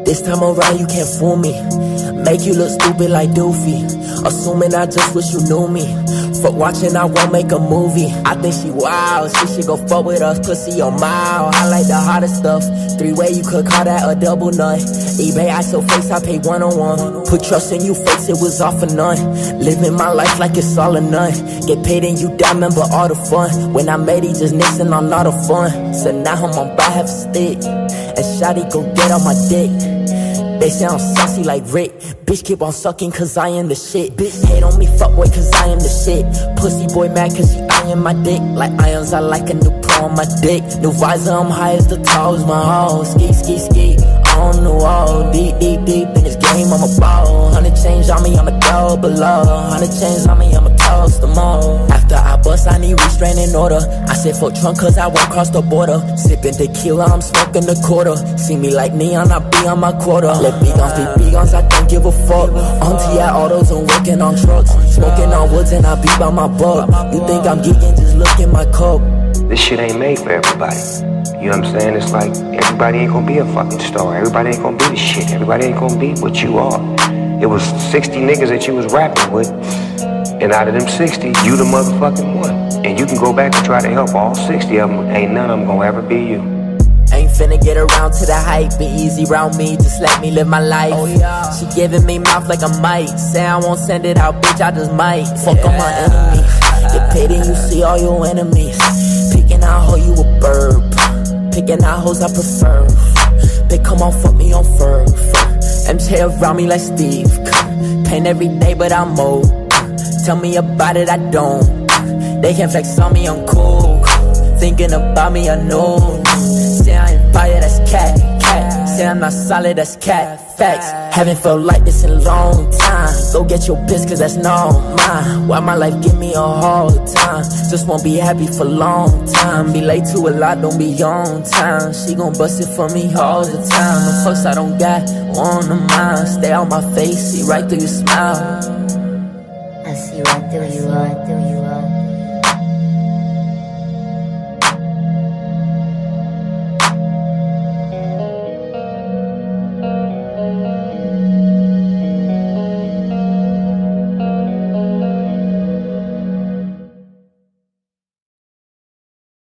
This time around you can't fool me. Make you look stupid like Doofy. Assuming I just wish you knew me. Fuck watching, I won't make a movie. I think she wild, she should go fuck with us. Pussy on mile, I like the hottest stuff. Three-way, you could call that a double nut. eBay, I show face, I pay one-on-one. Put trust in you, face, it was all for none. Living my life like it's all or none. Get paid and you die, remember all the fun. When I made it, just nixing on all the fun. So now I'm on by half a stick. And shawty go get on my dick. They say I'm saucy like Rick. Bitch keep on sucking cause I am the shit. Bitch hate on me, fuck boy cause I am the shit. Pussy boy mad cause he eyeing my dick. Like irons, I like a new pro on my dick. New visor, I'm high as the tallest my home. Ski, ski, ski, on the wall. Deep, deep, deep in this game, I'm a ball. 100 chains on me, I'ma go below. 100 chains on me, I'ma toast them all. After I bust, I need restraining order. I said fuck trunk cause I won't cross the border. Sipping tequila, I'm smoking the quarter. See me like neon, I be on my quarter. Let B-guns be B-guns, I don't give a fuck. On TI autos and working on trucks. Smoking on woods and I be by my buck. You think I'm geeking, just look in my cup. This shit ain't made for everybody. You know what I'm saying? It's like everybody ain't gonna be a fucking star. Everybody ain't gonna be the shit. Everybody ain't gonna be what you are. It was 60 niggas that you was rapping with, and out of them 60, you the motherfucking one. And you can go back and try to help all 60 of them. Ain't none of them gonna ever be you. Ain't finna get around to the hype. Be easy around me, just let me live my life. Oh, yeah. She giving me mouth like a mic. Say I won't send it out, bitch, I just might. Fuck on my enemies. Get paid and you see all your enemies. Picking out how you a burp. Picking out hoes I prefer. They come on, fuck me on fur. MJ around me like Steve. Pain every day, but I'm old. Tell me about it, I don't. They can flex on me, I'm cool. Thinking about me, I know. Say I ain't fire, that's cat. Say I'm not solid, that's cat. Facts. Haven't felt like this in a long time. Go get your piss, cause that's not mine. Why my life give me a hard time? Just won't be happy for a long time. Be late to a lot, don't be on time. She gon' bust it for me all the time. The fucks I don't got on the mind. Stay on my face, see right through your smile. I see right through you, right through you.